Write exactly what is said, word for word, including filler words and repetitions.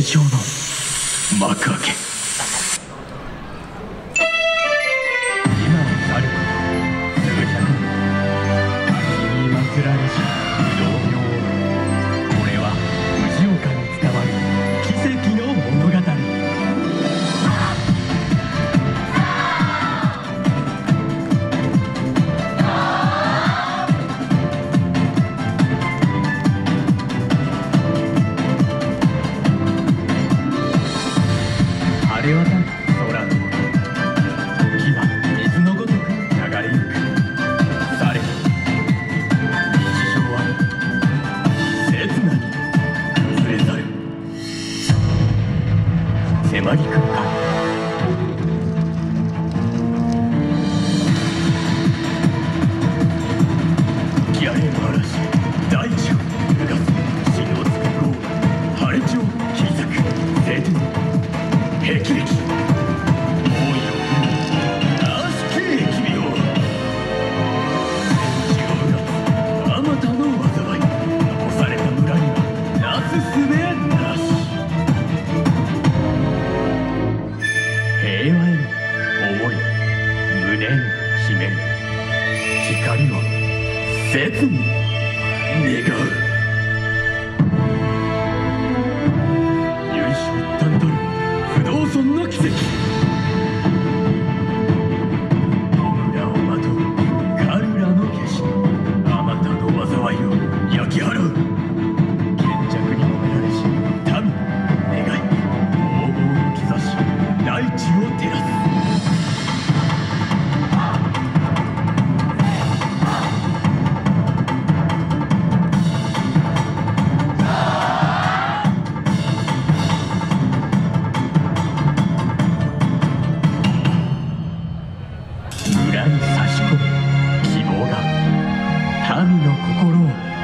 上の幕開け。今を去ること数百年、滝に祀られし不動明王。これは藤岡に伝わる奇跡の物語。晴れ渡る空の上、時は水のごとく流れゆく。されど日常は刹那に崩れ去る。迫り来る影、ギャレの嵐、大地を揺るがす。死のつく豪雨、晴れ地を切り裂く晴天の霹靂。猛威を振るう悪しき疫病。戦地をうがあまたの災い。残された村にはなすすべなし。平和への思い胸に秘める。光を切に願う。由緒たんたる不動尊の奇跡。弔をまとう彼らの化身。あまたの災いを焼き払う。賢弱に込められし民願い。方々の兆し、大地を照らす。村に差し込む希望が民の心を